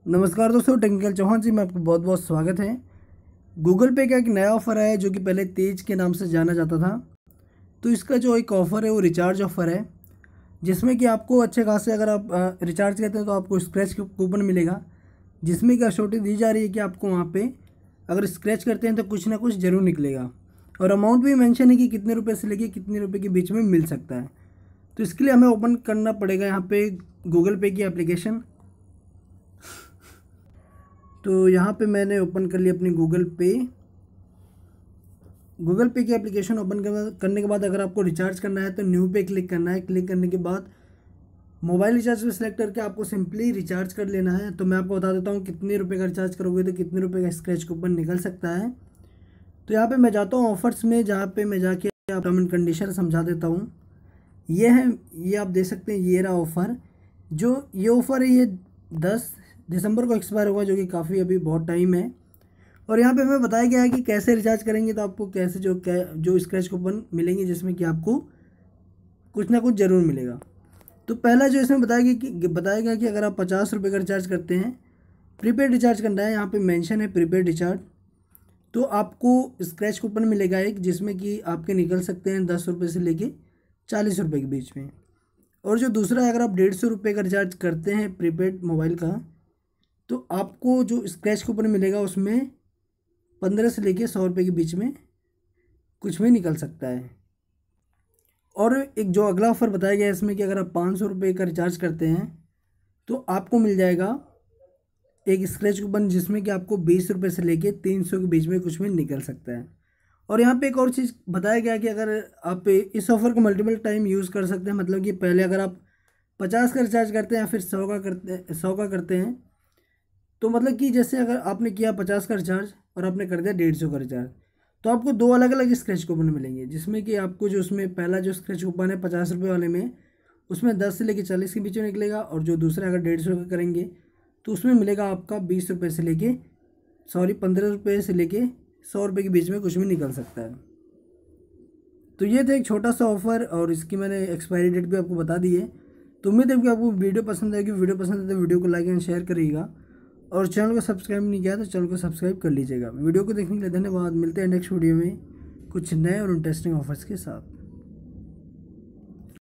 नमस्कार दोस्तों, टेक्निकल चौहान जी में आपका बहुत बहुत स्वागत है। गूगल पे का एक नया ऑफ़र है जो कि पहले तेज के नाम से जाना जाता था। तो इसका जो एक ऑफ़र है वो रिचार्ज ऑफ़र है, जिसमें कि आपको अच्छे खासे अगर आप रिचार्ज करते हैं तो आपको स्क्रैच कूपन मिलेगा, जिसमें कि असोटी दी जा रही है कि आपको वहाँ पे अगर स्क्रैच करते हैं तो कुछ ना कुछ ज़रूर निकलेगा। और अमाउंट भी मेंशन है कि कितने रुपये से लेके कितने रुपये के बीच में मिल सकता है। तो इसके लिए हमें ओपन करना पड़ेगा यहाँ पे गूगल पे की एप्लीकेशन। तो यहाँ पे मैंने ओपन कर लिया अपनी गूगल पे की एप्लीकेशन। ओपन करने के बाद अगर आपको रिचार्ज करना है तो न्यू पे क्लिक करना है। क्लिक करने के बाद मोबाइल रिचार्ज पे सेलेक्ट करके आपको सिंपली रिचार्ज कर लेना है। तो मैं आपको बता देता हूँ कितने रुपए का रिचार्ज करोगे तो कितने रुपए का स्क्रैच कूपन निकल सकता है। तो यहाँ पे मैं जाता हूँ ऑफर्स में, जहाँ पे मैं जाके आप टर्म एंड कंडीशन समझा देता हूँ। ये आप देख सकते हैं, ये रहा ऑफ़र। जो ये ऑफ़र है ये 10 दिसंबर को एक्सपायर होगा, जो कि काफ़ी अभी बहुत टाइम है। और यहाँ पे हमें बताया गया है कि कैसे रिचार्ज करेंगे तो आपको कैसे जो स्क्रैच कूपन मिलेंगे, जिसमें कि आपको कुछ ना कुछ ज़रूर मिलेगा। तो पहला जो इसमें बताया गया कि अगर आप 50 रुपये का रिचार्ज करते हैं, प्रीपेड रिचार्ज करना है, यहाँ पे मेंशन है प्रीपेड रिचार्ज, तो आपको स्क्रैच कूपन मिलेगा एक, जिसमें कि आपके निकल सकते हैं 10 रुपये से लेके 40 रुपये के बीच में। और जो दूसरा है, अगर आप 150 रुपये का रिचार्ज करते हैं प्रीपेड मोबाइल का, तो आपको जो स्क्रैच कूपन मिलेगा उसमें 15 से लेके 100 रुपये के बीच में कुछ भी निकल सकता है। और एक जो अगला ऑफ़र बताया गया है इसमें कि अगर आप 500 रुपये का रिचार्ज करते हैं तो आपको मिल जाएगा एक स्क्रैच कूपन, जिसमें कि आपको 20 रुपये से लेके 300 के बीच में कुछ भी निकल सकता है। और यहाँ पे एक और चीज़ बताया गया कि अगर आप इस ऑफ़र को मल्टीपल टाइम यूज़ कर सकते हैं, मतलब कि पहले अगर आप 50 का रिचार्ज करते हैं या फिर 100 का करते हैं, तो मतलब कि जैसे अगर आपने किया 50 का रिचार्ज और आपने कर दिया 150 का रिचार्ज, तो आपको 2 अलग अलग स्क्रैच कूपन मिलेंगे, जिसमें कि आपको जो उसमें पहला जो स्क्रैच कूपन है 50 रुपये वाले में, उसमें 10 से लेके 40 के बीच में निकलेगा। और जो दूसरा अगर 150 का करेंगे तो उसमें मिलेगा आपका 20 रुपये से लेके 15 रुपये से लेके 100 रुपये के बीच में कुछ भी निकल सकता है। तो ये था एक छोटा सा ऑफ़र, और इसकी मैंने एक्सपायरी डेट भी आपको बता दी है। तो उम्मीद है कि आपको वीडियो पसंद आएगी। वीडियो पसंद है तो वीडियो को लाइक एंड शेयर करिएगा, और चैनल को सब्सक्राइब नहीं किया तो चैनल को सब्सक्राइब कर लीजिएगा। वीडियो को देखने के लिए धन्यवाद। मिलते हैं नेक्स्ट वीडियो में कुछ नए और इंटरेस्टिंग ऑफर्स के साथ।